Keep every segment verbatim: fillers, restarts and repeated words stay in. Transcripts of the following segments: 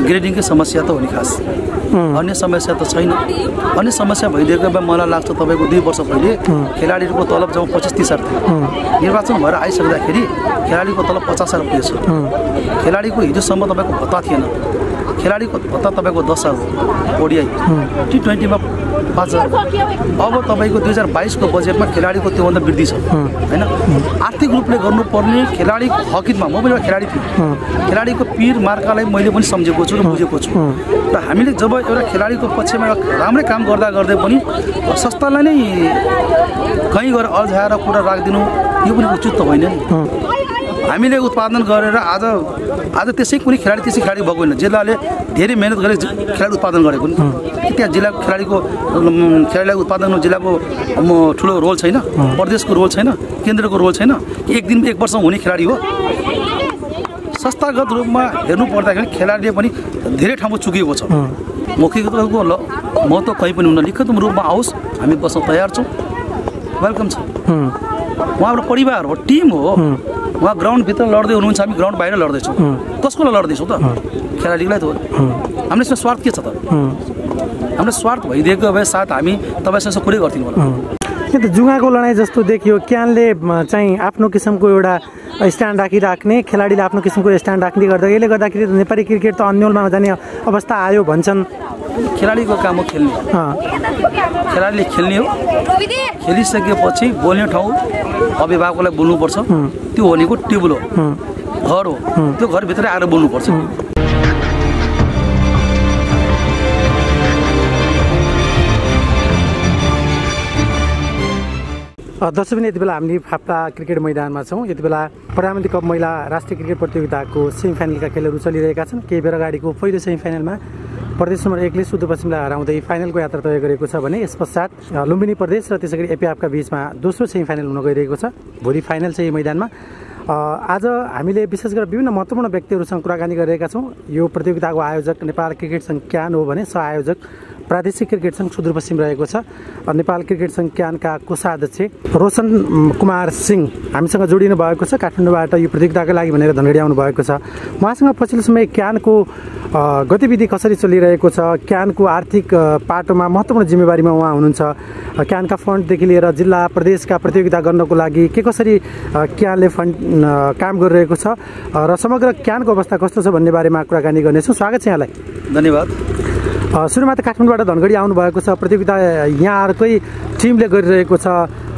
ग्रेडिङकै समस्या त हो नि खास, अन्य समस्या त छैन। अन्य समस्या भइदिएको भए मलाई लाग्छ तपाईँको दुई वर्ष पहिले खेलाडीहरूको तलब जब पच्चिस तिस हजार थियो, निर्वाचन भएर आइसक्दाखेरि खेलाडीको तलब पचास हजार पुगेछ। खेलाडीको हिजोसम्म तपाईँको भत्ता थिएन, खेलाडीको भत्ता तपाईँको दस हजार हो, ओडिआई टी ट्वेन्टीमा पाँच हजार। अब तपाईँको दुई हजार बाइसको बजेटमा खेलाडीको त्योभन्दा वृद्धि छ होइन। आर्थिक रूपले गर्नुपर्ने खेलाडीको हकितमा म पनि खेलाडी थिएँ, खेलाडीको पिर मार्कालाई मैले पनि सम्झेको छु र बुझेको छु। र हामीले जब एउटा खेलाडीको पक्षमा राम्रै काम गर्दा गर्दै पनि संस्थालाई नै कहीँ गएर अल्झाएर कुरा राखिदिनु यो पनि उचित त होइन नि। हामीले उत्पादन गरेर आज आज त्यसै कुनै खेलाडी त्यसै खेलाडी भएको होइन, जिल्लाले धेरै मेहनत गरेर खेलाडी उत्पादन गरेको नि। त्यहाँ जिल्लाको खेलाडीको खेलाडीलाई उत्पादनमा जिल्लाको ठुलो रोल छैन, प्रदेशको रोल छैन, केन्द्रको रोल छैन, एक दिन एक वर्ष हुने खेलाडी हो। संस्थागत रूपमा हेर्नु पर्दाखेरि खेलाडीले पनि धेरै ठाउँमा चुकेको छ। मौखिक रूपको महत्त्व कहीँ पनि हुन, लिखित रूपमा आओस्, हामी बस्न तयार छौँ, वेलकम छ। उहाँ एउटा परिवार हो, टिम हो। उहाँ ग्राउन्डभित्र लड्दै हुनुहुन्छ, हामी ग्राउन्ड बाहिर लड्दैछौँ। कसको लागि लड्दैछौँ त? खेलाडीलाई त हो। हाम्रो यसमा स्वार्थ के छ त? हाम्रो स्वार्थ भइदिएको भए साथ हामी तपाईँसँग कुरै गर्थ्यौँ होला। यो त जुगाको लडाइँ जस्तो देखियो। क्यानले चाहिँ आफ्नो किसिमको एउटा स्ट्यान्ड राखिराख्ने, खेलाडीले आफ्नो किसिमको स्ट्यान्ड राख्ने गर्दा यसले गर्दाखेरि नेपाली क्रिकेट त अन्यलमा जाने अवस्था आयो भन्छन्। खेलाडीको काम हो खेल्ने, खेलाडीले खेल्ने हो। खेलिसकेपछि बोल्ने ठाउँ अभिभावकलाई बोल्नुपर्छ, त्यो भनेको टेबल हो, घर हो, त्यो घरभित्रै आएर बोल्नुपर्छ। दर्शक यति बेला हामी फाप्टा क्रिकेट मैदानमा छौँ। यति बेला प्रधानमन्त्री कप महिला राष्ट्रिय क्रिकेट प्रतियोगिताको सेमी फाइनलका खेलहरू चलिरहेका छन्। केही बेर अगाडिको पहिलो सेमी फाइनलमा प्रदेश नम्बर एकले सुदूरपश्चिमलाई हराउँदै फाइनलको यात्रा तय गरेको छ भने यस पश्चात लुम्बिनी प्रदेश र त्यसै गरी एपिएफका बीचमा दोस्रो सेमी फाइनल हुन गइरहेको छ। भोलि फाइनल छ यही मैदानमा। आज हामीले विशेष गरेर विभिन्न महत्त्वपूर्ण व्यक्तिहरूसँग कुराकानी गरिरहेका छौँ। यो प्रतियोगिताको आयोजक नेपाल क्रिकेट सङ्घ क्यान हो भने सहआयोजक प्रादेशिक क्रिकेट सङ्घ सुदूरपश्चिम रहेको छ। नेपाल क्रिकेट सङ्घ क्यानका कोषाध्यक्ष रोशन कुमार सिंह हामीसँग जोडिनु भएको छ। काठमाडौँबाट यो प्रतियोगिताका लागि भनेर धनगढी आउनु भएको छ। उहाँसँग पछिल्लो समय क्यानको गतिविधि कसरी चलिरहेको छ, क्यानको आर्थिक पाटोमा महत्त्वपूर्ण जिम्मेवारीमा उहाँ हुनुहुन्छ। क्यानका फन्डदेखि लिएर जिल्ला प्रदेशका प्रतियोगिता गर्नको लागि के कसरी क्यानले फन्ड काम गरिरहेको छ र समग्र क्यानको अवस्था कस्तो छ भन्ने बारेमा कुराकानी गर्नेछौँ। स्वागत छ यहाँलाई। धन्यवाद। सुरुमा त काठमाडौँबाट धनगढी आउनुभएको छ। प्रतियोगिता यहाँहरूकै टिमले गरिरहेको छ।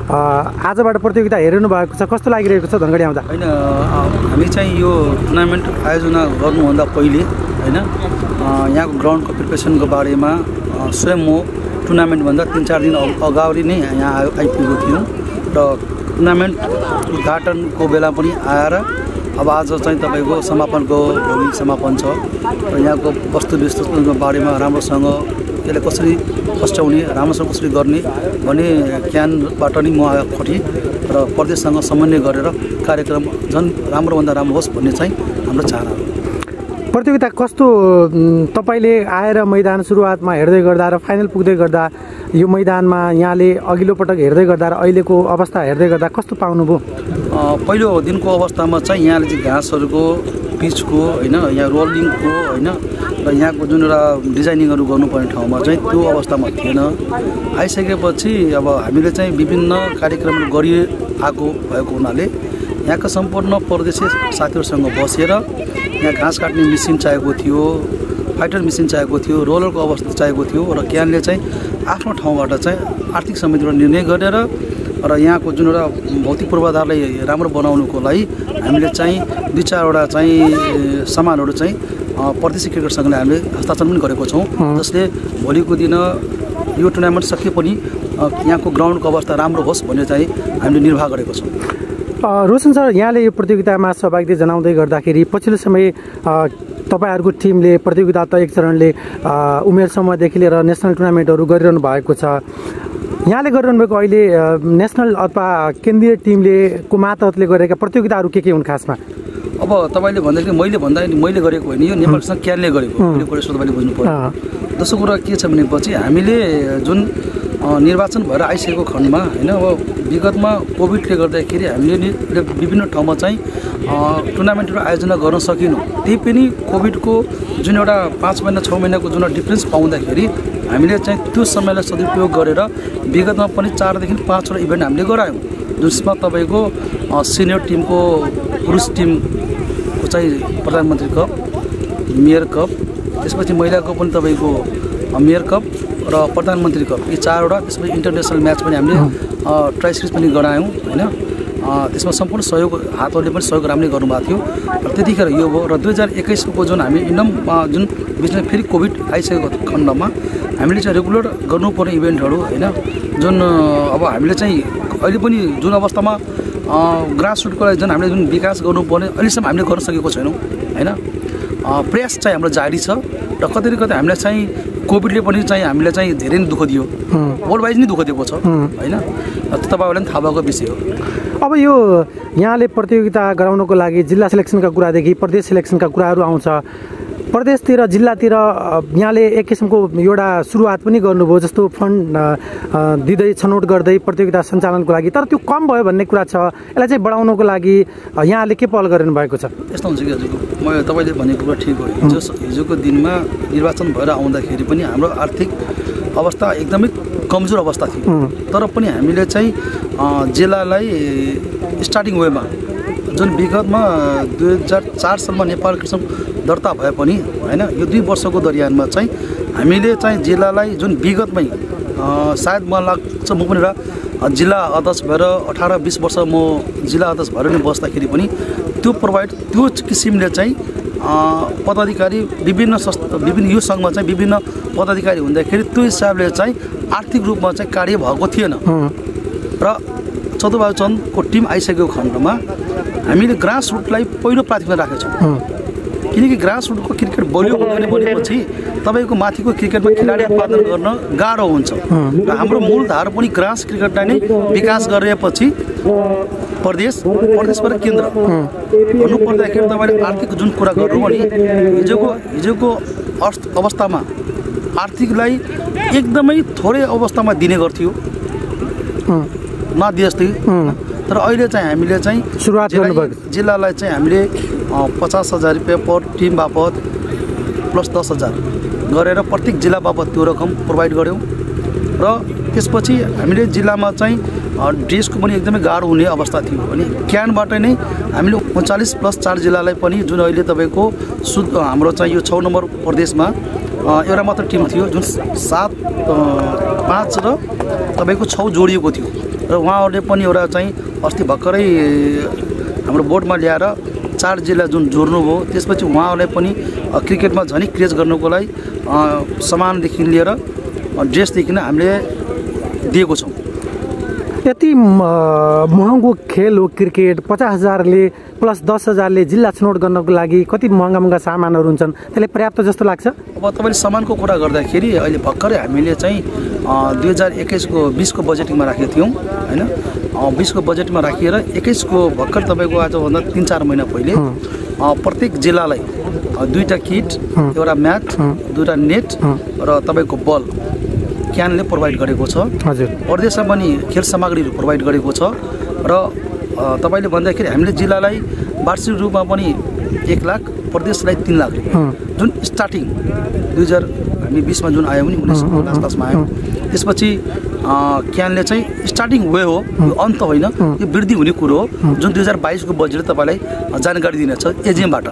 आजबाट प्रतियोगिता हेरिनु भएको छ, कस्तो लागिरहेको छ धनगढी आउँदा? होइन, हामी चाहिँ यो टुर्नामेन्ट आयोजना गर्नुभन्दा पहिले होइन यहाँको ग्राउन्डको प्रिपरेसनको बारेमा स्वयं म टुर्नामेन्टभन्दा तिन चार दिन अगाडि नै यहाँ आइपुगेको थियौँ र टुर्नामेन्ट उद्घाटनको बेला पनि आएर अब आज चाहिँ तपाईँको समापनको भोलि समापन छ र यहाँको वस्तु विस्तुको बारेमा राम्रोसँग त्यसलाई कसरी फस्टाउने, राम्रोसँग कसरी गर्ने भन्ने क्यानबाट नै म खटेँ र प्रदेशसँग समन्वय गरेर कार्यक्रम झन् राम्रोभन्दा राम्रो होस् भन्ने चाहिँ हाम्रो चाहना हो। प्रतियोगिता कस्तो तपाईँले आएर मैदान सुरुवातमा हेर्दै गर्दा र फाइनल पुग्दै गर्दा यो मैदानमा यहाँले अघिल्लो पटक हेर्दै गर्दा र अहिलेको अवस्था हेर्दै गर्दा कस्तो पाउनुभयो? पहिलो दिनको अवस्थामा चाहिँ यहाँले चाहिँ घाँसहरूको पिचको होइन, यहाँ रोलिङको होइन र यहाँको जुन एउटा डिजाइनिङहरू गर्नुपर्ने ठाउँमा चाहिँ त्यो अवस्थामा थिएन। आइसकेपछि अब हामीले चाहिँ विभिन्न कार्यक्रमहरू गरिआएको भएको हुनाले यहाँका सम्पूर्ण प्रदेशीय साथीहरूसँग बसेर यहाँ घाँस काट्ने मेसिन चाहिएको थियो, फाइटर मेसिन चाहिएको थियो, रोलरको अवस्था चाहिएको थियो र क्यानले चाहिँ आफ्नो ठाउँबाट चाहिँ आर्थिक समितिबाट निर्णय गरेर र यहाँको जुन एउटा भौतिक पूर्वाधारलाई राम्रो बनाउनुको लागि हामीले चाहिँ दुई चारवटा चाहिँ सामानहरू चाहिँ प्रदेशिक क्रिकेट सङ्घले हामीले हस्तान्तरण पनि गरेको छौँ, जसले भोलिको दिन यो टुर्नामेन्ट सके पनि यहाँको ग्राउन्डको अवस्था राम्रो होस् भन्ने चाहिँ हामीले निर्वाह गरेको छौँ। रोशन सर, यहाँले यो प्रतियोगितामा सहभागिता जनाउँदै गर्दाखेरि पछिल्लो समय तपाईँहरूको टिमले प्रतियोगिता त एक चरणले उमेर समूहदेखि लिएर नेसनल टुर्नामेन्टहरू गरिरहनु भएको छ। यहाँले गरिरहनु भएको अहिले नेसनल अथवा केन्द्रीय टिमले को मातहतले गरेका प्रतियोगिताहरू के के हुन् खासमा? अब तपाईँले भन्दाखेरि मैले भन्दा मैले गरेको होइन, यो नेपालसँग क्यानले गरेको, यो कुरा तपाईँले बुझ्नु पर्यो। दोस्रो कुरा के छ भनेपछि हामीले जुन निर्वाचन भएर आइसकेको खण्डमा होइन अब विगतमा कोभिडले गर्दाखेरि हामीले नि विभिन्न ठाउँमा चाहिँ टुर्नामेन्टहरू आयोजना गर्न सकिनौँ। त्यही पनि कोभिडको जुन एउटा पाँच महिना छ महिनाको जुन डिफ्रेन्स पाउँदाखेरि हामीले चाहिँ त्यो समयलाई सदुपयोग गरेर विगतमा पनि चारदेखि पाँचवटा इभेन्ट हामीले गरायौँ, जसमा तपाईँको सिनियर टिमको पुरुष टिमको चाहिँ प्रधानमन्त्री कप, मेयर कप, त्यसपछि महिलाको पनि तपाईँको मेयर कप र प्रधानमन्त्री कप, यी चारवटा। त्यसपछि इन्टरनेसनल म्याच पनि हामीले ट्राई सिरिज पनि गरायौँ होइन। त्यसमा सम्पूर्ण सहयोग हातहरूले पनि सहयोग राम्रै गर्नुभएको थियो र त्यतिखेर यो भयो। र दुई हजार एक्काइसको जुन हामी एकदम जुन बिचमा फेरि कोभिड आइसकेको खण्डमा हामीले चाहिँ रेगुलर गर्नुपर्ने इभेन्टहरू होइन, जुन अब हामीले चाहिँ अहिले पनि जुन अवस्थामा ग्रास रुटको लागि जुन हामीले जुन विकास गर्नुपर्ने अहिलेसम्म हामीले गर्न सकेको छैनौँ होइन। प्रयास चाहिँ हाम्रो जारी छ र कतै न कतै हामीलाई चाहिँ कोभिडले पनि चाहिँ हामीलाई चाहिँ धेरै नै दुःख दियो, वर्ल्ड वाइज नै दुःख दिएको छ होइन। त्यो तपाईँहरूलाई पनि थाहा भएको विषय हो। अब यो यहाँले प्रतियोगिता गराउनको लागि जिल्ला सिलेक्सनका कुरादेखि प्रदेश सिलेक्सनका कुराहरू आउँछ। प्रदेशतिर जिल्लातिर यहाँले एक किसिमको एउटा सुरुवात पनि गर्नुभयो, जस्तो फन्ड दिँदै छनौट गर्दै प्रतियोगिता सञ्चालनको लागि, तर त्यो कम भयो भन्ने कुरा छ। यसलाई चाहिँ बढाउनको लागि यहाँले के पहल गरिनु भएको छ? यस्तो हुन्छ कि हजुरको म तपाईँले भनेको कुरा ठिक हो। हिजो हिजोको दिनमा निर्वाचन भएर आउँदाखेरि पनि हाम्रो आर्थिक अवस्था एकदमै कमजोर अवस्था थियो, तर पनि हामीले चाहिँ जिल्लालाई स्टार्टिङ वेमा जुन विगतमा दुई हजार चार सालमा नेपाल कृषक दर्ता भए पनि होइन, यो दुई वर्षको दरमियानमा चाहिँ हामीले चाहिँ जिल्लालाई जुन विगतमै सायद मलाई लाग्छ म पनि एउटा जिल्ला अध्यक्ष भएर अठार बिस वर्ष म जिल्ला अध्यक्ष भएर नै बस्दाखेरि पनि त्यो प्रोभाइड त्यो किसिमले चाहिँ पदाधिकारी विभिन्न संस्था विभिन्न यो सङ्घमा चाहिँ विभिन्न पदाधिकारी हुँदाखेरि त्यो हिसाबले चाहिँ आर्थिक रूपमा चाहिँ कार्य भएको थिएन। र चतुर्बाहु चन्दको टिम आइसकेको खण्डमा हामीले ग्रास रुटलाई पहिलो प्राथमिकता राखेका छौँ, किनकि ग्रास रुटको क्रिकेट बलियो हुँदैन भनेपछि तपाईँको माथिको क्रिकेटमा खेलाडी उत्पादन गर्न गाह्रो हुन्छ। र हाम्रो मूलधार पनि ग्रास क्रिकेटलाई नै विकास गरेपछि प्रदेश प्रदेशबाट केन्द्र भन्नुपर्दाखेरि तपाईँले आर्थिक जुन कुरा गर्नु भने हिजोको हिजोको अर्थ अवस्थामा आर्थिकलाई एकदमै थोरै अवस्थामा दिने गर्थ्यो, नदिए जस्तै। तर अहिले चाहिँ हामीले चाहिँ सुरुवात गर्नुभएको जिल्लालाई चाहिँ हामीले पचास हजार रुपियाँ पर टिम बापत प्लस दस हजार गरेर प्रत्येक जिल्ला बापत त्यो रकम प्रोभाइड गऱ्यौँ। र त्यसपछि हामीले जिल्लामा चाहिँ ड्रेसको पनि एकदमै गाह्रो हुने अवस्था थियो अनि क्यानबाट नै हामीले उन्चालिस प्लस चार जिल्लालाई पनि जुन अहिले तपाईँको शुद्ध हाम्रो चाहिँ यो छ नम्बर प्रदेशमा एउटा मात्र टिम थियो जुन सात पाँच र तपाईँको छ जोडिएको थियो। र उहाँहरूले पनि एउटा चाहिँ अस्ति भर्खरै हाम्रो बोर्डमा ल्याएर चार जिल्ला जुन जोड्नुभयो, त्यसपछि उहाँहरूलाई पनि क्रिकेटमा झनै क्रेज गर्नुको लागि सामानदेखि लिएर ड्रेसदेखि नै हामीले दिएको छौँ। यति महँगो खेल हो क्रिकेट, पचास हजारले प्लस दस हजारले जिल्ला छनौट गर्नको लागि कति महँगा महँगा सामानहरू हुन्छन्, त्यसले पर्याप्त जस्तो लाग्छ? अब तपाईँले सामानको कुरा गर्दाखेरि अहिले भर्खरै हामीले चाहिँ दुई हजार एक्काइसको बिसको बजेटिङमा राखेका थियौँ होइन। बिसको बजेटमा राखिएर एक्काइसको भर्खर तपाईँको आजभन्दा तिन चार महिना पहिले प्रत्येक जिल्लालाई दुईवटा किट, एउटा म्याट, दुईवटा नेट र तपाईँको बल क्यानले प्रोभाइड गरेको छ। हजुर, प्रदेशमा पनि खेल सामग्रीहरू प्रोभाइड गरेको छ। र तपाईँले भन्दाखेरि हामीले जिल्लालाई वार्षिक रूपमा पनि एक लाख, प्रदेशलाई तिन लाख जुन स्टार्टिङ दुई हजार हामी बिसमा जुन आयौँ नि उन्नाइस लास्ट लास्टमा आयौँ, त्यसपछि क्यानले चाहिँ स्टार्टिङ वे हो, यो अन्त होइन, यो वृद्धि हुने कुरो हो जुन दुई हजार बाइसको बजेटले तपाईँलाई जानकारी दिनेछ एजिएमबाट।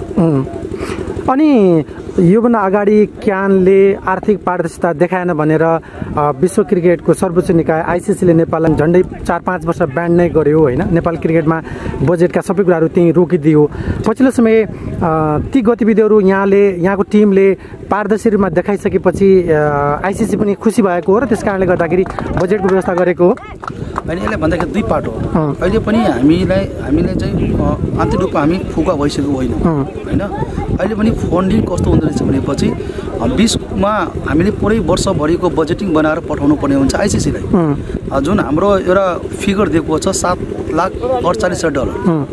अनि योभन्दा अगाडि क्यानले आर्थिक पारदर्शिता देखाएन भनेर विश्व क्रिकेटको सर्वोच्च निकाय आइसिसीले नेपाललाई झन्डै चार पाँच वर्ष ब्यान नै गर्यो होइन। नेपाल क्रिकेटमा बजेटका सबै कुराहरू त्यहीँ रोकिदियो। पछिल्लो समय ती गतिविधिहरू यहाँले यहाँको टिमले पारदर्शी रूपमा देखाइसकेपछि आइसिसी पनि खुसी भएको हो र त्यस कारणले गर्दाखेरि बजेटको व्यवस्था गरेको हो। होइन, यसलाई भन्दाखेरि दुई पार्ट हो। अहिले पनि हामीलाई हामीले चाहिँ आन्तरिक रूपमा हामी फुका भइसकेको होइनौँ होइन। अहिले पनि फन्डिङ कस्तो हुँदो रहेछ भनेपछि बिसमा हामीले पुरै वर्षभरिको बजेटिङ बनाएर पठाउनु पर्ने हुन्छ आइसिसीलाई। जुन हाम्रो एउटा फिगर दिएको छ सात लाख अडचालिस हजार डलर,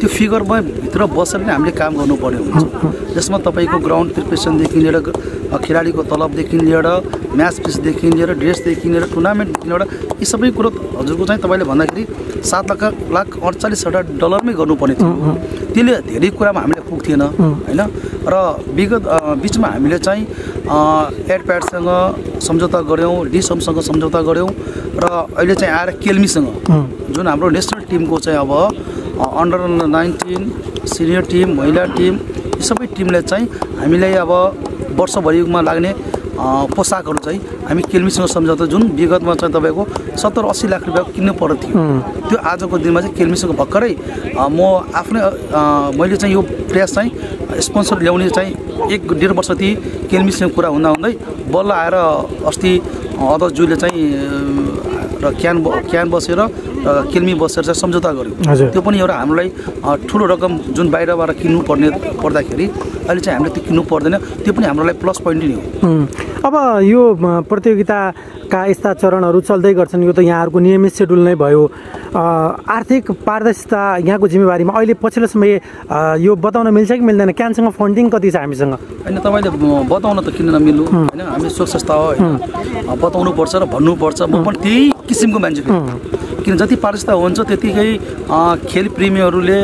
त्यो फिगरमा भित्र बसेर नै हामीले काम गर्नुपर्ने हुन्छ, जसमा तपाईँको ग्राउन्ड प्रिपरेसनदेखि लिएर खेलाडीको तलबदेखि लिएर म्याच फिसदेखि लिएर ड्रेसदेखि लिएर टुर्नामेन्टदेखि लिएर यी सबै कुरो हजुरको चाहिँ तपाईँले भन्दाखेरि सात लाख लाख अडचालिस हजार डलरमै गर्नुपर्ने थियो। त्यसले धेरै कुरामा हामीले पुग्थेन होइन। र विगत बिचमा हामीले चाहिँ एडप्याडसँग सम्झौता गऱ्यौँ, डिसमसँग सम्झौता गऱ्यौँ र अहिले चाहिँ आएर केल्मीसँग जुन हाम्रो नेसनल टिमको चाहिँ अब अन्डर नाइन्टिन सिनियर टिम महिला टिम यी सबै टिमले चाहिँ हामीलाई अब वर्षभरिमा लाग्ने पोसाकहरू चाहिँ हामी केल्मीसँग सम्झौता जुन विगतमा चाहिँ तपाईँको सत्तर अस्सी लाख रुपियाँ किन्नु पर्ने थियो, त्यो आजको दिनमा चाहिँ केल्मीसँग भर्खरै म आफ्नै मैले चाहिँ यो प्रयास चाहिँ स्पोन्सर ल्याउने चाहिँ एक डेढ वर्ष ती केल्मीसँग कुरा हुँदा हुँदै बल्ल आएर अस्ति अध्यक्षज्यूले चाहिँ र क्यान क्यान बसेर केल्मी बसेर चाहिँ सम्झौता गर्यो। त्यो पनि एउटा हामीलाई ठुलो रकम जुन बाहिरबाट किन्नु पर्ने पर्दाखेरि अहिले चाहिँ हामीले त्यो किन्नु पर्दैन, त्यो पनि हाम्रो लागि प्लस पोइन्ट नै हो। अब यो प्रतियोगिताका यस्ता चरणहरू चल्दै गर्छन्, यो त यहाँहरूको नियमित सेड्युल नै भयो। आर्थिक पारदर्शिता यहाँको जिम्मेवारीमा अहिले पछिल्लो समय यो बताउन मिल्छ कि मिल्दैन? क्यानसँग फन्डिङ कति छ हामीसँग? होइन, तपाईँले बताउन त किन नमिल्नु होइन, हामी स्वच्छ संस्था हो होइन, बताउनुपर्छ र भन्नुपर्छ। म पनि त्यही किसिमको मान्छे किन जति पारदर्शिता हुन्छ त्यतिकै खेल प्रेमीहरूले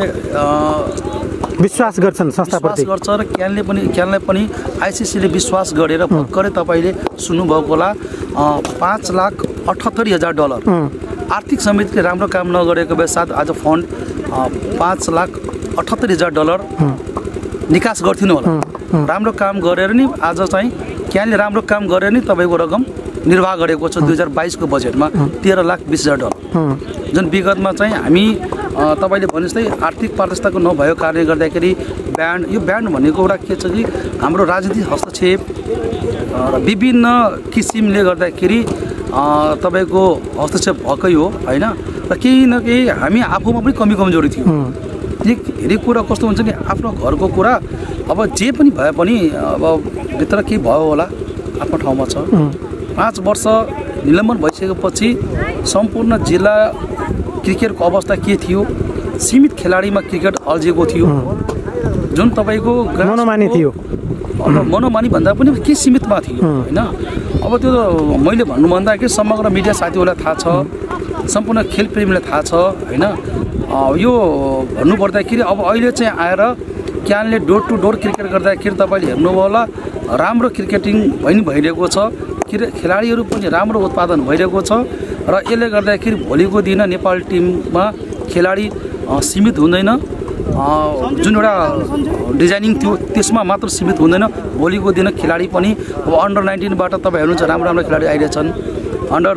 विश्वास गर्छन् संस्थाप्रति गर्छ र क्यानले पनि क्यानलाई पनि आइसिसीले विश्वास गरेर भर्खरै तपाईँले सुन्नुभएको होला पाँच लाख अठहत्तरी हजार डलर आर्थिक समितिले राम्रो काम नगरेको भए साथ आज फन्ड पाँच लाख अठहत्तरी हजार डलर निकास गर्थ्नु होला। राम्रो काम गरेर नि आज चाहिँ क्यानले राम्रो काम गरेर नि तपाईँको रकम निर्वाह गरेको छ दुई हजार बाइसको बजेटमा तेह्र लाख बिस हजार डलर, जुन विगतमा चाहिँ हामी तपाईँले भने जस्तै आर्थिक पारदर्शिताको नभएको कारणले गर्दाखेरि ब्यान्ड यो ब्यान्ड भनेको एउटा के छ कि हाम्रो राजनीतिक हस्तक्षेप र विभिन्न किसिमले गर्दाखेरि तपाईँको हस्तक्षेप भएकै हो होइन। र केही न केही हामी आफूमा पनि कमी कमजोरी थियो। धेरै कुरा कस्तो हुन्छ नि आफ्नो घरको कुरा अब जे पनि भए पनि अब भित्र केही भयो होला आफ्नो ठाउँमा छ। पाँच वर्ष निलम्बन भइसकेपछि सम्पूर्ण जिल्ला क्रिकेटको अवस्था के थियो, सीमित खेलाडीमा क्रिकेट अल्झिएको थियो, जुन तपाईँको मनोमानी थियो। अब मनोमानी भन्दा पनि के सीमितमा थियो होइन। अब त्यो मैले भन्नुभन्दा कि समग्र मिडिया साथीहरूलाई थाहा छ, सम्पूर्ण खेल प्रेमीलाई थाहा छ होइन। यो भन्नुपर्दाखेरि अब अहिले चाहिँ आएर क्यानले डोर टु डोर क्रिकेट गर्दाखेरि तपाईँले हेर्नुभयो होला राम्रो क्रिकेटिङ भइ नै भइरहेको छ, खेलाडीहरू पनि राम्रो उत्पादन भइरहेको छ र यसले गर्दाखेरि भोलिको दिन नेपाल टिममा खेलाडी सीमित हुँदैन, जुन एउटा डिजाइनिङ थियो त्यसमा मात्र सीमित हुँदैन। भोलिको दिन खेलाडी पनि अब अन्डर नाइन्टिनबाट तपाईँ हेर्नुहुन्छ राम्रो राम्रो खेलाडी आइरहेछन्। अन्डर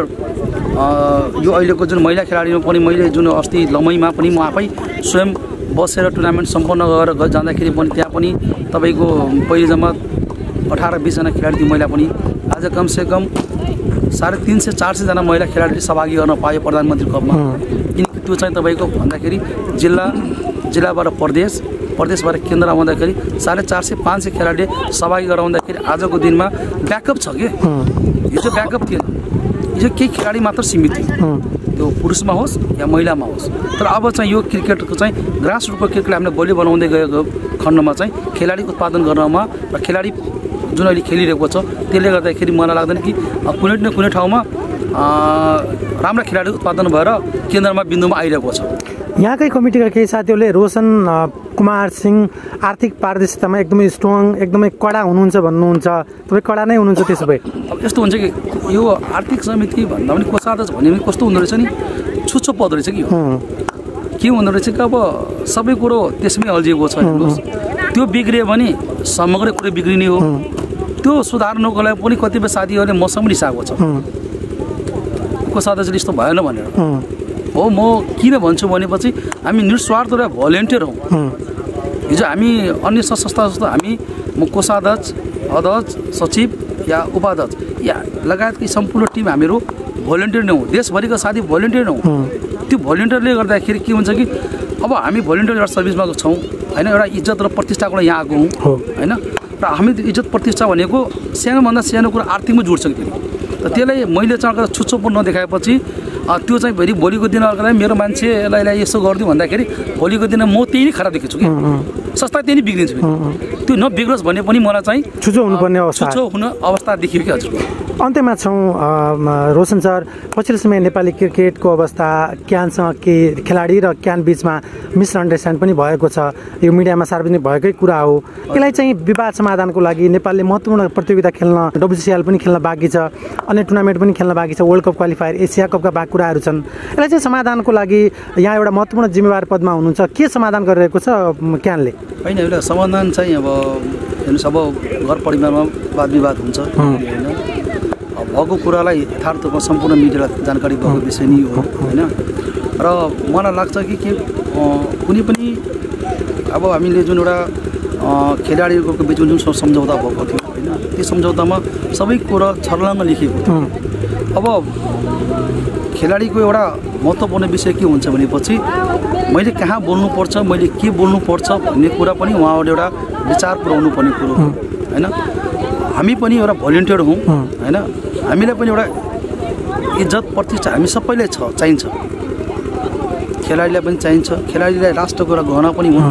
यो अहिलेको जुन महिला खेलाडीमा पनि मैले जुन अस्ति लमैमा पनि म आफै स्वयं बसेर टुर्नामेन्ट सम्पन्न गरेर जाँदाखेरि पनि त्यहाँ पनि तपाईँको पहिले जम्मा अठार बिसजना खेलाडी थियो महिला पनि, आज कमसेकम साढे तिन सय चार सयजना महिला खेलाडीले सहभागी गर्न पायो प्रधानमन्त्री कपमा। किनकि त्यो चाहिँ तपाईँको भन्दाखेरि जिल्ला जिल्लाबाट प्रदेश प्रदेशबाट केन्द्र आउँदाखेरि साढे चार सय पाँच सय खेलाडीले सहभागी गराउँदाखेरि आजको दिनमा ब्याकअप छ कि हिजो ब्याकअप थिएन, हिजो केही खेलाडी मात्र सीमित थियो, त्यो पुरुषमा होस् या महिलामा होस्। तर अब चाहिँ यो क्रिकेटको चाहिँ ग्रास रुटको क्रिकेटले हामीले बलियो बनाउँदै गएको खण्डमा चाहिँ खेलाडी उत्पादन गर्नमा र खेलाडी जुन अहिले खेलिरहेको छ त्यसले गर्दाखेरि मलाई लाग्दैन कि कुनै न कुनै ठाउँमा राम्रा खेलाडी उत्पादन भएर केन्द्रमा बिन्दुमा आइरहेको छ। यहाँकै कमिटीका केही साथीहरूले रोशन कुमार सिंह आर्थिक पारदर्शितामा एकदमै स्ट्रङ एकदमै कडा हुनुहुन्छ भन्नुहुन्छ, तपाईँ कडा नै हुनुहुन्छ त्यसो भए? अब यस्तो हुन्छ कि यो आर्थिक समिति भन्दा पनि कोषाध्यक्ष भन्ने पनि कस्तो हुँदो रहेछ नि, छुच्चो पद रहेछ कि के हुँदो रहेछ कि अब सबै कुरो त्यसमै अल्झिएको छ। हेर्नुहोस् त्यो बिग्रियो भने समग्र कुरो बिग्रिने हो। त्यो सुधार्नुको लागि पनि कतिपय साथीहरूले मसँग रिसाएको छ, कोषाध्यक्षले यस्तो भएन भनेर हो। म किन भन्छु भनेपछि हामी निस्वार्थ र भोलिन्टियर हौँ। हिजो हामी अन्य संस्था जस्तो हामी म कोषाध्यक्ष अध्यक्ष सचिव या उपाध्यक्ष या लगायतकै सम्पूर्ण टिम हामीहरू भोलिन्टियर नै हौँ, देशभरिका साथी भोलिन्टियर हौँ। त्यो भोलिन्टियरले गर्दाखेरि के हुन्छ कि अब हामी भोलिन्टियर एउटा सर्भिसमा छौँ होइन, एउटा इज्जत र प्रतिष्ठाको लागि यहाँ आएको हौँ होइन। र र हामी इज्जत प्रतिष्ठा भनेको सानोभन्दा सानो कुरा आर्थिकमै जोड्छ कि त त्यसलाई मैले चाहिँ छुच्चोपन नदेखाएपछि त्यो चाहिँ फेरि भोलिको दिन अर्को मेरो मान्छेलाई यसो गरिदिउँ भन्दाखेरि भोलिको दिन म त्यही नै खराब देखेछु कि सस्ता त्यही नै बिग्रिन्छ त्यो नबिग्रोस् भन्ने पनि मलाई चाहिँ छुच्चो हुनुपर्ने अवस्था छुच्चो हुने अवस्था देखियो कि हजुर। अन्त्यमा छौँ रोशन सर, पछिल्लो समय नेपाली क्रिकेटको अवस्था क्यानसँग के खेलाडी र क्यान बिचमा मिसअन्डरस्ट्यान्ड पनि भएको छ, यो मिडियामा सार्वजनिक भएकै कुरा हो। यसलाई चाहिँ विवाद समाधानको लागि नेपालले महत्त्वपूर्ण प्रतियोगिता खेल्न, डब्ल्युसिएल पनि खेल्न बाँकी छ, अन्य टुर्नामेन्ट पनि खेल्न बाँकी छ, वर्ल्ड कप क्वालिफायर, एसिया कपका बाँकी कुराहरू छन्। यसलाई चाहिँ समाधानको लागि यहाँ एउटा महत्त्वपूर्ण जिम्मेवार पदमा हुनुहुन्छ, के समाधान गरिरहेको छ क्यानले? होइन, एउटा समाधान चाहिँ अब हेर्नुहोस्, अब घर परिवारमा वाद विवाद हुन्छ होइन, भएको कुरालाई यथार्थ रूपमा सम्पूर्ण मिडियालाई जानकारी भएको विषय नै हो होइन। र मलाई लाग्छ कि के कुनै पनि अब हामीले जुन एउटा खेलाडीहरूको बिचमा जुन सम्झौता भएको थियो होइन, त्यो सम्झौतामा सबै कुरा छर्लङ्ग लेखिएको थियो। अब खेलाडीको एउटा महत्त्वपूर्ण विषय के हुन्छ भनेपछि मैले कहाँ बोल्नुपर्छ, मैले के बोल्नुपर्छ भन्ने कुरा पनि उहाँहरूले एउटा विचार पुर्याउनु पर्ने कुरो हो होइन। हामी पनि एउटा भलिन्टियर हौँ होइन, हामीलाई पनि एउटा इज्जत प्रतिष्ठा हामी सबैलाई छ, चाहिन्छ, खेलाडीलाई पनि चाहिन्छ। खेलाडीलाई राष्ट्रको एउटा गहना पनि हो,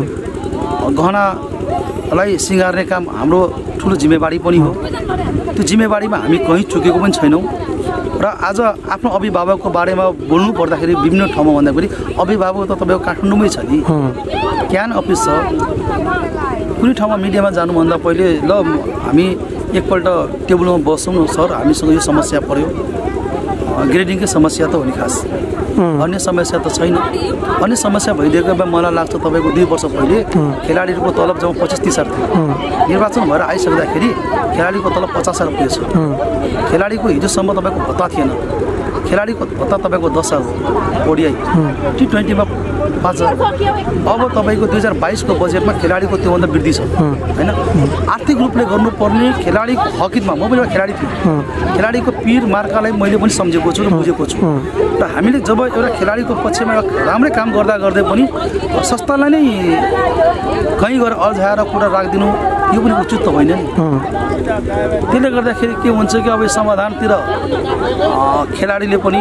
गहनालाई सिँगार्ने काम हाम्रो ठुलो जिम्मेवारी पनि हो। त्यो जिम्मेवारीमा हामी कहीँ चुकेको पनि छैनौँ। र आज आफ्नो अभिभावकको बारेमा बोल्नु पर्दाखेरि विभिन्न ठाउँमा भन्दाखेरि अभिभावक त तपाईँको काठमाडौँमै छ नि, क्यान अफिस छ। कुनै ठाउँमा मिडियामा जानुभन्दा पहिले ल हामी एकपल्ट टेबलमा बसौँ न सर, हामीसँग यो समस्या पऱ्यो, ग्रेडिङकै समस्या त हो नि खास, अन्य समस्या त छैन। अन्य समस्या भइदिएको भए मलाई लाग्छ तपाईँको दुई वर्ष पहिले खेलाडीहरूको तलब जब पच्चिस तिस हजार थियो, निर्वाचन भएर आइसक्दाखेरि खेलाडीको तलब पचास हजार पुगेछ। खेलाडीको हिजोसम्म तपाईँको भत्ता थिएन, खेलाडीको भत्ता तपाईँको दस हजार हो, ओडिआई टी ट्वेन्टीमा पाँच हजार। अब तपाईँको दुई हजार बाइसको बजेटमा खेलाडीको त्योभन्दा वृद्धि छ होइन। आर्थिक रूपले गर्नुपर्ने खेलाडीको हकितमा म पनि एउटा खेलाडी थिएँ, खेलाडीको पिर मार्कालाई मैले पनि सम्झेको छु र बुझेको छु। र हामीले जब एउटा खेलाडीको पक्षमा राम्रै काम गर्दा गर्दै पनि संस्थालाई नै कहीँ गएर अल्झाएर कुरा राखिदिनु यो पनि उचित त होइन नि। त्यसले गर्दाखेरि के हुन्छ कि अब समाधानतिर खेलाडीले पनि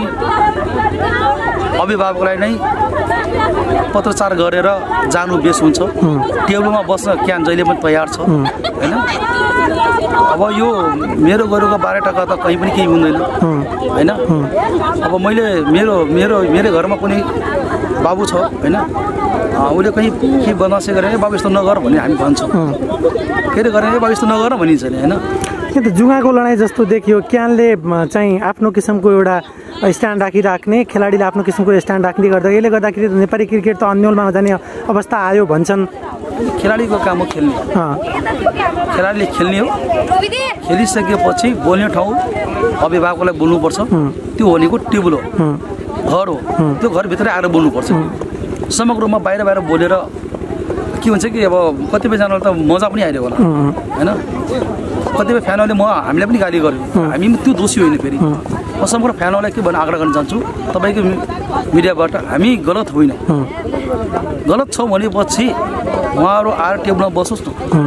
अभिभावकलाई नै पत्रचार गरेर जानु बेस हुन्छ। टेबलमा बस्न क्यान जहिले पनि तयार छ होइन। अब यो मेरो गोरुको बाह्र टका त कहीँ पनि केही हुँदैन होइन। अब मैले मेरो मेरो मेरो घरमा कुनै बाबु छ होइन, उसले कहीँ के बनासे गरेर बाबु यस्तो नगर भन्ने हामी भन्छौँ, फेरि गरेर बाबु यस्तो नगर भनिन्छ नि होइन। किन त जुगाको लडाइँ जस्तो देखियो, क्यानले चाहिँ आफ्नो किसिमको एउटा स्ट्यान्ड राखिराख्ने, खेलाडीले आफ्नो किसिमको स्ट्यान्ड राख्ने गर्दा यसले गर्दाखेरि नेपाली क्रिकेट त अन्यलमा जाने अवस्था आयो भन्छन्। खेलाडीको काम हो खेल्ने, खेलाडीले खेल्ने हो, खेलिसकेपछि बोल्ने ठाउँ अभिभावकलाई बोल्नुपर्छ, त्यो भनेको टेबल हो, घर हो, त्यो घरभित्रै आएर बोल्नुपर्छ। समग्र रूपमा बाहिर बाहिर बोलेर के हुन्छ कि अब कतिपयजनालाई त मजा पनि आइरहेको होला होइन। कतिपय फ्यानहरूले म हामीलाई पनि गाली गर्यो, हामी त्यो दोषी होइन। फेरि म समग्र फ्यानहरूलाई के भन्न आग्रह गर्न चाहन्छु, तपाईँको मिडियाबाट हामी गलत होइन, गलत छौँ भनेपछि उहाँहरू आएर टेबलमा बसोस् न।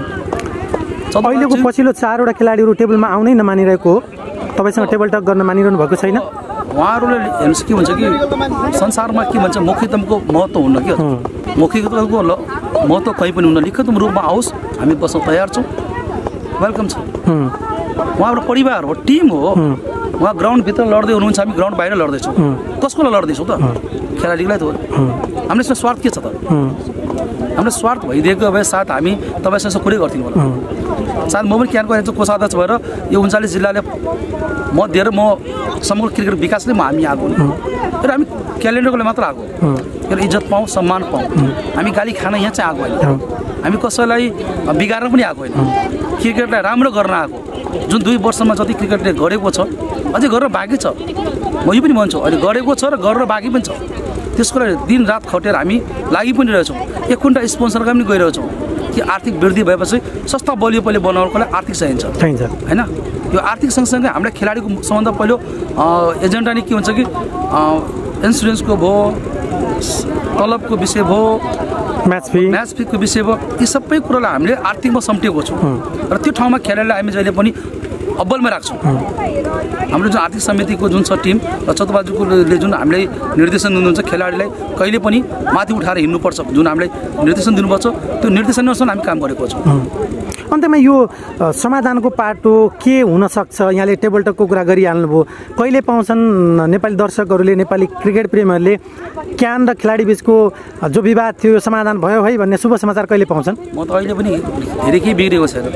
अहिलेको पछिल्लो चारवटा खेलाडीहरू टेबलमा आउनै नमानिरहेको हो, तपाईँसँग टेबल टक गर्न मानिरहनु भएको छैन। उहाँहरूले हेर्नुहोस् के भन्छ कि संसारमा के भन्छ मौखिकताको महत्त्व हुन्न कि, मौखिकताको महत्त्व कहीँ पनि हुन्न, लिखित रूपमा आओस्, हामी बस्न तयार छौँ, वेलकम छ। उहाँहरू परिवार हो, टिम हो, उहाँ ग्राउन्डभित्र लड्दै हुनुहुन्छ, हामी ग्राउन्ड बाहिर लड्दैछौँ। कसको लागि लड्दैछौँ त? खेलाडीलाई त हो। हाम्रो यसमा स्वार्थ के छ त? हाम्रो स्वार्थ भइदिएको भए साथ हामी तपाईँसँग कुरै गर्थ्यौँ होला। सायद म पनि क्यानको हेर्छु कोषाध्यक्ष भएर यो उन्चालिस जिल्लाले म दिएर म समग्र क्रिकेट विकासले म हामी आएको र हामी क्यालेन्डरकोले मात्र आएको, र इज्जत पाऊँ, सम्मान पाऊँ। हामी गाली खान यहाँ चाहिँ आएको होइन, हामी कसैलाई बिगार्न पनि आएको होइन, क्रिकेटलाई राम्रो गर्न आएको। जुन दुई वर्षमा जति क्रिकेटले गरेको छ अझै गरेर बाँकी छ, म यो पनि भन्छु, अहिले गरेको छ र गरेर बाँकी पनि छ। त्यसको लागि दिन रात खटेर हामी लागि पनि रहेछौँ, एक कुन्टा स्पोन्सरका पनि गइरहेछौँ कि आर्थिक वृद्धि भएपछि सस्ता बलियो पहिले बनाउनको लागि आर्थिक चाहिन्छ होइन। यो आर्थिक सँगसँगै हामीलाई खेलाडीको सबभन्दा पहिलो एजेन्डा नै के हुन्छ कि इन्सुरेन्सको भयो, तलबको विषय भयो, म्याच फी म्याच फीको विषय भयो यी सबै कुरालाई हामीले आर्थिकमा सम्टिएको छौँ र त्यो ठाउँमा खेलाडीलाई हामी जहिले पनि अब्बलमा राख्छौँ। हाम्रो जुन आर्थिक समितिको जुन छ टिम र चतुर्बाजुले जुन हामीले निर्देशन दिनुहुन्छ खेलाडीलाई कहिले पनि माथि उठाएर हिँड्नुपर्छ जुन हामीले निर्देशन दिनुपर्छ त्यो निर्देशनअनुसार हामी काम गरेको छौँ। अन्त्यमा यो समाधानको पाटो के हुनसक्छ यहाँले टेबल टकको कुरा गरिहाल्नुभयो कहिले पाउँछन् नेपाली दर्शकहरूले नेपाली क्रिकेट प्रेमीहरूले क्यान र खेलाडी बिचको जो विवाद थियो समाधान भयो है भन्ने शुभ समाचार कहिले पाउँछन्? म त अहिले पनि धेरै केही बिग्रेको छैन।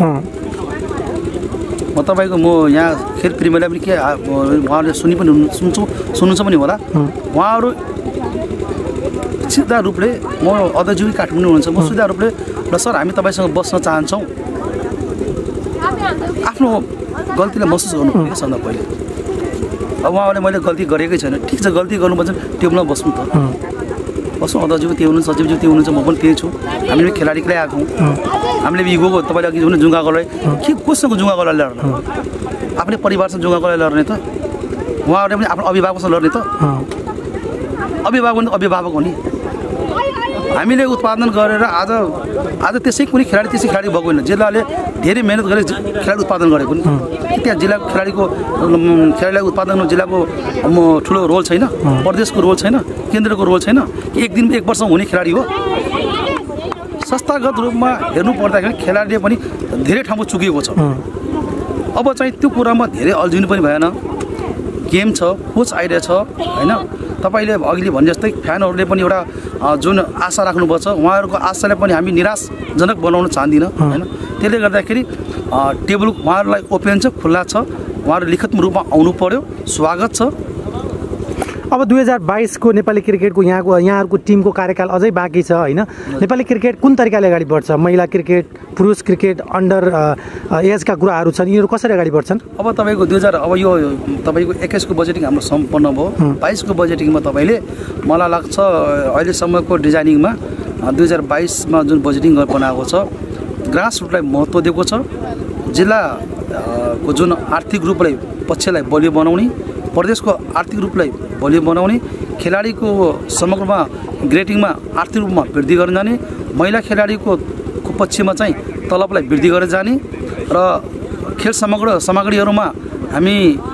म तपाईँको म यहाँ खेल प्रेमीलाई पनि के उहाँहरूले सुनि पनि सुन्छु सुन्नुहुन्छ पनि होला उहाँहरू सिधा रूपले म अध्यक्षज्यू काठमाडौँ हुनुहुन्छ म सिधा रूपले र सर हामी तपाईँसँग बस्न चाहन्छौँ आफ्नो गल्तीलाई महसुस गर्नु पऱ्यो सबभन्दा पहिले। अब उहाँहरूले मैले गल्ती गरेकै छैन ठिक छ गल्ती गर्नुपर्छ टेबलमा बस्नु त बस्नु अध्यक्षज्यू त्यो हुनुहुन्छ सचिवज्यू त्यो हुनुहुन्छ म पनि त्यही छु हामीले खेलाडीकै आएको हौँ हामीले इगोको तपाईँले अघि जुन जुङ्गाकोलाई के कोसँग जुङ्गाकोलाई लड्ने आफ्नै परिवारसँग जुङ्गाकोलाई लड्ने त उहाँहरूले पनि आफ्नो अभिभावकसँग लड्ने त अभिभावक पनि अभिभावक हो नि हामीले उत्पादन गरेर आज आज त्यसै कुनै खेलाडी त्यसै खेलाडी भएको होइन जिल्लाले धेरै मेहनत गरेर खेलाडी उत्पादन गरेको नि त्यहाँ जिल्लाको खेलाडीको खेलाडीलाई उत्पादनमा जिल्लाको ठुलो रोल छैन प्रदेशको रोल छैन केन्द्रको रोल छैन कि एक दिन एक वर्ष हुने खेलाडी हो। संस्थागत रूपमा हेर्नु पर्दाखेरि खेलाडीले पनि धेरै ठाउँमा चुकेको छ। अब चाहिँ त्यो कुरामा धेरै अल्झिनु पनि भएन गेम छ कोच आइडिया छ होइन तपाईँले अघिले भने जस्तै फ्यानहरूले पनि एउटा जुन आशा राख्नुभएको छ उहाँहरूको आशालाई पनि हामी निराशजनक बनाउन चाहदिनँ होइन त्यसले गर्दाखेरि टेबल उहाँहरूलाई ओपन छ खुल्ला छ उहाँहरू लिखित रूपमा आउनु पर्यो स्वागत छ। अब दुई हजार बाइसको नेपाली क्रिकेटको यहाँको यहाँहरूको टिमको कार्यकाल अझै बाँकी छ होइन नेपाली क्रिकेट कुन तरिकाले अगाडि बढ्छ महिला क्रिकेट पुरुष क्रिकेट अन्डर एजका कुराहरू छन् यिनीहरू कसरी अगाडि बढ्छन्? अब तपाईँको दुई हजार अब यो तपाईँको एक्काइसको बजेटिङ हाम्रो सम्पन्न भयो बाइसको बजेटिङमा तपाईँले मलाई लाग्छ अहिलेसम्मको डिजाइनिङमा दुई हजार बाइसमा जुन बजेटिङ बनाएको छ ग्रास रुटलाई महत्त्व दिएको छ जिल्लाको जुन आर्थिक रूपलाई पक्षलाई बलियो बनाउने प्रदेशको आर्थिक रूपलाई बलियो बनाउने खेलाडीको समग्रमा ग्रेडिङमा आर्थिक रूपमा वृद्धि गर्न जाने महिला खेलाडीको पक्षमा चाहिँ तलबलाई वृद्धि गरेर जाने र खेल समग्र सामग्रीहरूमा हामी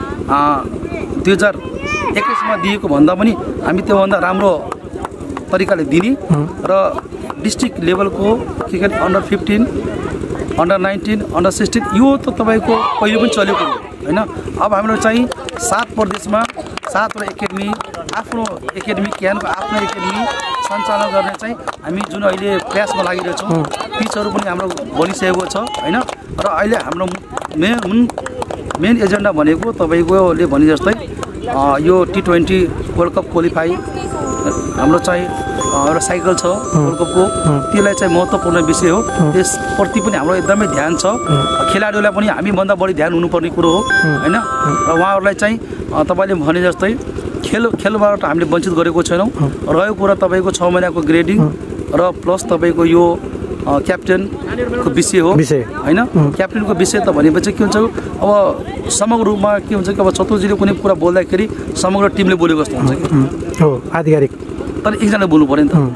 दुई हजार एक्काइसमा दिएको भन्दा पनि हामी त्योभन्दा राम्रो तरिकाले दिने र डिस्ट्रिक्ट लेभलको cricket under fifteen under nineteen under sixteen यो त तपाईँको पहिले पनि चलेको हो होइन। अब हाम्रो चाहिँ सात प्रदेशमा सातवटा एकाडेमी आफ्नो एकाडेमी क्यानको आफ्नो एकाडेमी सञ्चालन गर्ने चाहिँ हामी जुन अहिले प्रयासमा लागिरहेछौँ पिचहरू पनि हाम्रो बनिसकेको छ होइन र अहिले हाम्रो मेन मेन एजेन्डा भनेको तपाईँकोले भने जस्तै यो T twenty world cup qualify हाम्रो चाहिँ एउटा साइकल छ वर्ल्ड कपको त्यसलाई चाहिँ महत्त्वपूर्ण विषय हो त्यसप्रति पनि हाम्रो एकदमै ध्यान छ खेलाडीहरूलाई पनि हामीभन्दा बढी ध्यान हुनुपर्ने कुरो हो होइन र उहाँहरूलाई चाहिँ तपाईँले भने जस्तै खेल खेलबाट हामीले वञ्चित गरेको छैनौँ। रहेको कुरा तपाईँको छ महिनाको ग्रेडिङ र प्लस तपाईँको यो क्याप्टेनको विषय हो होइन क्याप्टेनको विषय त भनेपछि के हुन्छ अब समग्र रूपमा के हुन्छ कि अब चतुर्जीले कुनै कुरा बोल्दाखेरि समग्र टिमले बोलेको जस्तो हुन्छ कि हो आधिकारिक तर एकजना बोल्नु पऱ्यो नि त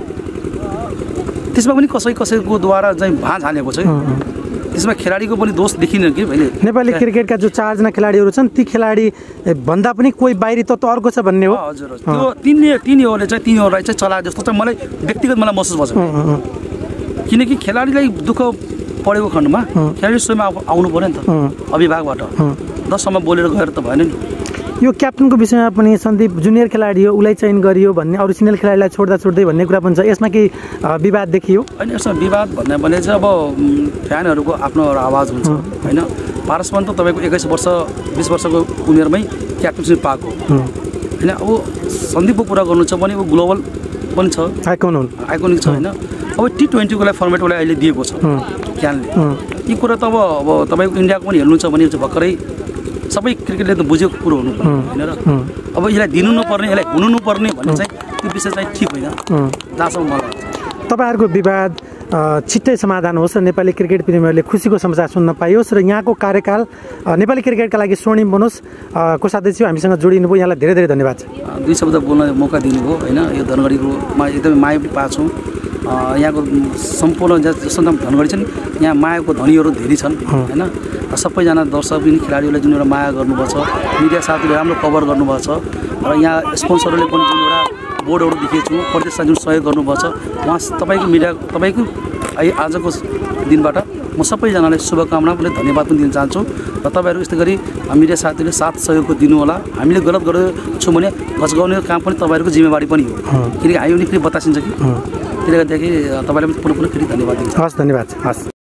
त्यसमा पनि कसै कसैको द्वारा चाहिँ भाँज हालेको छ त्यसमा खेलाडीको पनि दोष देखिन्न कि मैले नेपाली क्रिकेटका जो चारजना खेलाडीहरू छन् ती खेलाडी भन्दा पनि कोही बाहिरी तत्त्व अर्को छ भन्ने हो। हजुर त्यो तिनले तिनीहरूले चाहिँ तिनीहरूलाई चाहिँ चलाए जस्तो चाहिँ मलाई व्यक्तिगत मलाई महसुस भएको किनकि खेलाडीलाई दुःख परेको खण्डमा खेलाडी स्वयं आउनु पऱ्यो नि त अभिभावकबाट दससम्म बोलेर गएर त भएन नि। यो क्याप्टनको विषयमा पनि सन्दीप जुनियर खेलाडी हो उसलाई चयन गरियो भन्ने अरू सिनियर खेलाडीलाई छोड्दा छोड्दै भन्ने कुरा पनि छ यसमा केही विवाद देखियो? होइन यसमा विवाद भन्ने भने चाहिँ अब फ्यानहरूको आफ्नो आवाज हुन्छ होइन पारसमान त तपाईँको एक्काइस वर्ष बिस वर्षको उमेरमै क्याप्टनसिप पाएको होइन। अब सन्दीपको कुरा गर्नु छ भने ऊ ग्लोबल पनि छ आइकन हुन् आइकोनिक छ होइन। अब टी ट्वेन्टीको लागि फर्मेट उसलाई अहिले दिएको छ क्यानले यी कुरा त अब अब तपाईँको इन्डियाको पनि हेर्नु छ भने भर्खरै सबै क्रिकेटले त बुझेको कुरो हुनु होइन र अब यसलाई दिनु नपर्ने यसलाई हुनु नपर्ने भन्ने चाहिँ त्यो विषय चाहिँ ठिक होइन जहाँसम्म मलाई तपाईँहरूको विवाद छिट्टै समाधान होस् र नेपाली क्रिकेट प्रेमीहरूले खुसीको समाचार सुन्न पाइयोस् र यहाँको कार्यकाल नेपाली क्रिकेटका लागि स्वर्णिम बनोस्। कोषाध्यक्ष हामीसँग जोडिनु भयो, यहाँलाई धेरै धेरै धन्यवाद छ। दुई शब्द बोल्न मौका दिनुभयो होइन। यो धनगढीकोमा एकदमै माया पनि पाएको छौँ। यहाँको सम्पूर्ण जस्तो धनगढी छन् यहाँ मायाको धनीहरू धेरै छन् होइन। सबैजना दर्शक पनि खेलाडीहरूले जुन एउटा माया गर्नुभएको छ, मिडिया साथीहरूले राम्रो कभर गर्नुभएको छ र यहाँ स्पोन्सरहरूले पनि जुन एउटा बोर्डहरू देखेको छु प्रदेशलाई जुन सहयोग गर्नुभएको छ उहाँ तपाईँको मिडिया तपाईँको आजको दिनबाट म सबैजनालाई शुभकामना पनि धन्यवाद पनि दिन चाहन्छु र तपाईँहरू यस्तै गरी मिडिया साथीहरूले साथ सहयोग दिनुहोला। हामीले गलत गरेको छौँ भने घचगाउने काम पनि तपाईँहरूको जिम्मेवारी पनि हो, किनकि आयो भने फेरि बतासिन्छ कि त्यसले गर्दाखेरि तपाईँलाई पनि पुनः पुनः फेरि धन्यवाद दिन्छु। हस्, धन्यवाद। हस्।